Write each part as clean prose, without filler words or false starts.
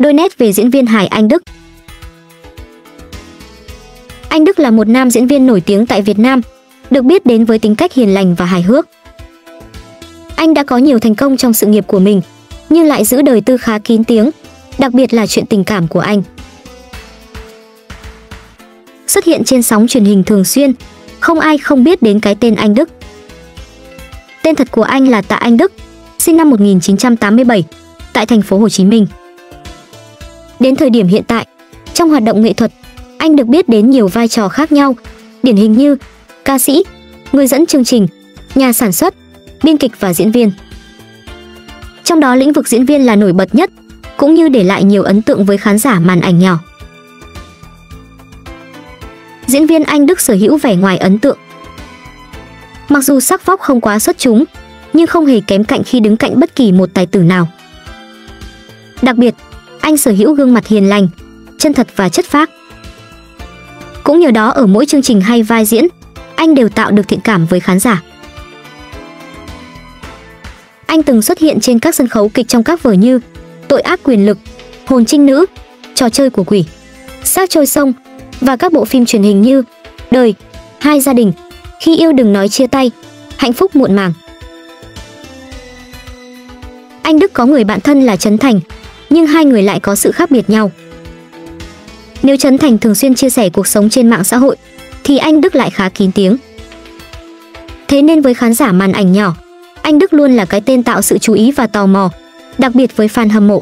Đôi nét về diễn viên hài Anh Đức. Anh Đức là một nam diễn viên nổi tiếng tại Việt Nam, được biết đến với tính cách hiền lành và hài hước. Anh đã có nhiều thành công trong sự nghiệp của mình, nhưng lại giữ đời tư khá kín tiếng, đặc biệt là chuyện tình cảm của anh. Xuất hiện trên sóng truyền hình thường xuyên, không ai không biết đến cái tên Anh Đức. Tên thật của anh là Tạ Anh Đức, sinh năm 1987, tại thành phố Hồ Chí Minh. Đến thời điểm hiện tại, trong hoạt động nghệ thuật, anh được biết đến nhiều vai trò khác nhau, điển hình như ca sĩ, người dẫn chương trình, nhà sản xuất, biên kịch và diễn viên. Trong đó lĩnh vực diễn viên là nổi bật nhất, cũng như để lại nhiều ấn tượng với khán giả màn ảnh nhỏ. Diễn viên Anh Đức sở hữu vẻ ngoài ấn tượng. Mặc dù sắc vóc không quá xuất chúng, nhưng không hề kém cạnh khi đứng cạnh bất kỳ một tài tử nào. Đặc biệt, anh sở hữu gương mặt hiền lành, chân thật và chất phác. Cũng nhờ đó ở mỗi chương trình hay vai diễn, anh đều tạo được thiện cảm với khán giả. Anh từng xuất hiện trên các sân khấu kịch trong các vở như Tội ác quyền lực, Hồn trinh nữ, Trò chơi của quỷ, Xác trôi sông và các bộ phim truyền hình như Đời, Hai gia đình, Khi yêu đừng nói chia tay, Hạnh phúc muộn màng. Anh Đức có người bạn thân là Trấn Thành, nhưng hai người lại có sự khác biệt nhau. Nếu Trấn Thành thường xuyên chia sẻ cuộc sống trên mạng xã hội, thì anh Đức lại khá kín tiếng. Thế nên với khán giả màn ảnh nhỏ, anh Đức luôn là cái tên tạo sự chú ý và tò mò, đặc biệt với fan hâm mộ.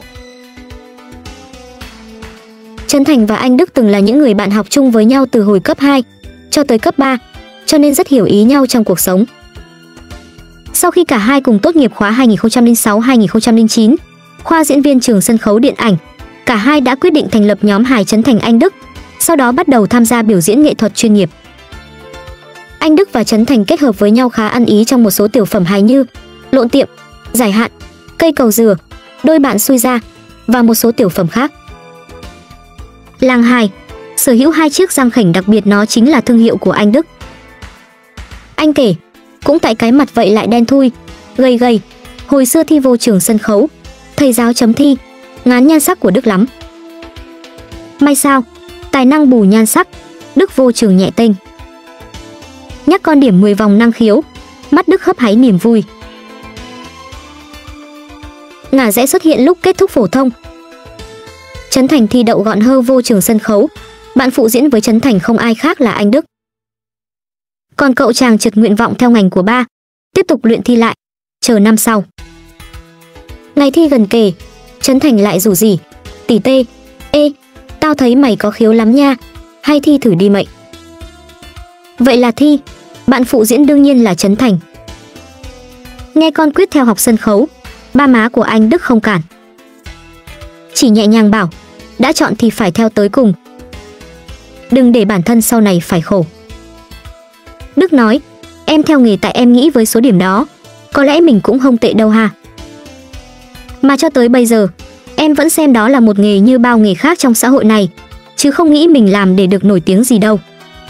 Trấn Thành và anh Đức từng là những người bạn học chung với nhau từ hồi cấp 2 cho tới cấp 3, cho nên rất hiểu ý nhau trong cuộc sống. Sau khi cả hai cùng tốt nghiệp khóa 2006-2009, khoa diễn viên trường sân khấu điện ảnh, cả hai đã quyết định thành lập nhóm hài Trấn Thành Anh Đức, sau đó bắt đầu tham gia biểu diễn nghệ thuật chuyên nghiệp. Anh Đức và Trấn Thành kết hợp với nhau khá ăn ý trong một số tiểu phẩm hài như Lộn tiệm, Giải hạn, Cây cầu dừa, Đôi bạn xui ra và một số tiểu phẩm khác. Làng hài sở hữu hai chiếc răng khểnh đặc biệt, nó chính là thương hiệu của anh Đức. Anh kể, cũng tại cái mặt vậy lại đen thui, gầy gầy, hồi xưa thi vô trường sân khấu, thầy giáo chấm thi, ngán nhan sắc của Đức lắm. May sao, tài năng bù nhan sắc, Đức vô trường nhẹ tênh. Nhắc con điểm 10 vòng năng khiếu, mắt Đức hấp háy niềm vui. Ngả rẽ xuất hiện lúc kết thúc phổ thông. Trấn Thành thi đậu gọn hơ vô trường sân khấu, bạn phụ diễn với Trấn Thành không ai khác là anh Đức. Còn cậu chàng trượt nguyện vọng theo ngành của ba, tiếp tục luyện thi lại, chờ năm sau. Ngày thi gần kề, Trấn Thành lại rủ rỉ, tỷ tê, ê, tao thấy mày có khiếu lắm nha, hay thi thử đi mậy. Vậy là thi, bạn phụ diễn đương nhiên là Trấn Thành. Nghe con quyết theo học sân khấu, ba má của anh Đức không cản. Chỉ nhẹ nhàng bảo, đã chọn thì phải theo tới cùng. Đừng để bản thân sau này phải khổ. Đức nói, em theo nghề tại em nghĩ với số điểm đó, có lẽ mình cũng không tệ đâu ha. Mà cho tới bây giờ, em vẫn xem đó là một nghề như bao nghề khác trong xã hội này, chứ không nghĩ mình làm để được nổi tiếng gì đâu.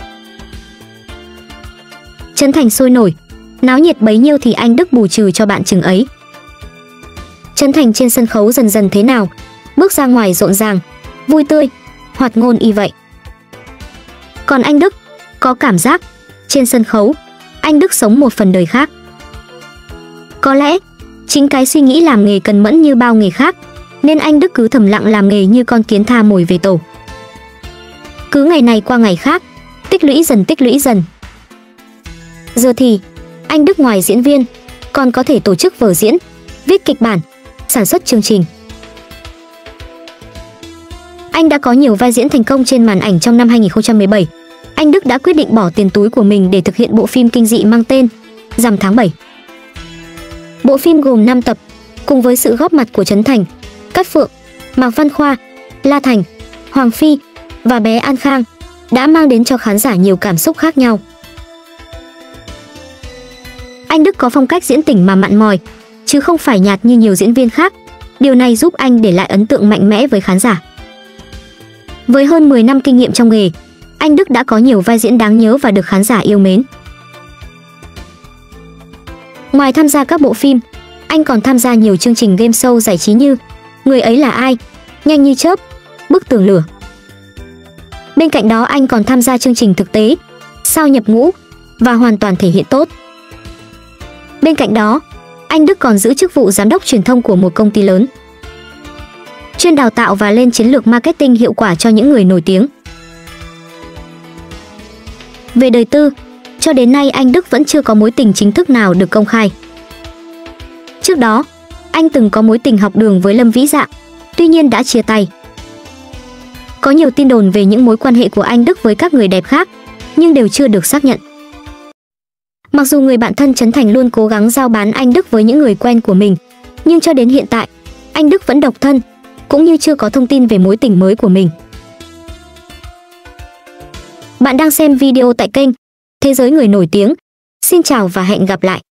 Trấn Thành sôi nổi, náo nhiệt bấy nhiêu thì anh Đức bù trừ cho bạn chừng ấy. Trấn Thành trên sân khấu dần dần thế nào, bước ra ngoài rộn ràng, vui tươi, hoạt ngôn y vậy. Còn anh Đức, có cảm giác, trên sân khấu, anh Đức sống một phần đời khác. Có lẽ, chính cái suy nghĩ làm nghề cần mẫn như bao nghề khác, nên anh Đức cứ thầm lặng làm nghề như con kiến tha mồi về tổ. Cứ ngày này qua ngày khác, tích lũy dần. Giờ thì, anh Đức ngoài diễn viên, còn có thể tổ chức vở diễn, viết kịch bản, sản xuất chương trình. Anh đã có nhiều vai diễn thành công trên màn ảnh. Trong năm 2017, anh Đức đã quyết định bỏ tiền túi của mình để thực hiện bộ phim kinh dị mang tên Rằm tháng 7. Bộ phim gồm 5 tập, cùng với sự góp mặt của Trấn Thành, Cát Phượng, Mạc Văn Khoa, La Thành, Hoàng Phi và bé An Khang, đã mang đến cho khán giả nhiều cảm xúc khác nhau. Anh Đức có phong cách diễn tỉnh mà mặn mòi, chứ không phải nhạt như nhiều diễn viên khác. Điều này giúp anh để lại ấn tượng mạnh mẽ với khán giả. Với hơn 10 năm kinh nghiệm trong nghề, anh Đức đã có nhiều vai diễn đáng nhớ và được khán giả yêu mến. Ngoài tham gia các bộ phim, anh còn tham gia nhiều chương trình game show giải trí như Người ấy là ai, nhanh như chớp, bức tường lửa. Bên cạnh đó anh còn tham gia chương trình thực tế, sao nhập ngũ và hoàn toàn thể hiện tốt. Bên cạnh đó, anh Đức còn giữ chức vụ giám đốc truyền thông của một công ty lớn, chuyên đào tạo và lên chiến lược marketing hiệu quả cho những người nổi tiếng. Về đời tư, cho đến nay anh Đức vẫn chưa có mối tình chính thức nào được công khai. Trước đó, anh từng có mối tình học đường với Lâm Vĩ Dạ, tuy nhiên đã chia tay. Có nhiều tin đồn về những mối quan hệ của anh Đức với các người đẹp khác, nhưng đều chưa được xác nhận. Mặc dù người bạn thân Trấn Thành luôn cố gắng giao bán anh Đức với những người quen của mình, nhưng cho đến hiện tại, anh Đức vẫn độc thân, cũng như chưa có thông tin về mối tình mới của mình. Bạn đang xem video tại kênh Thế giới người nổi tiếng. Xin chào và hẹn gặp lại.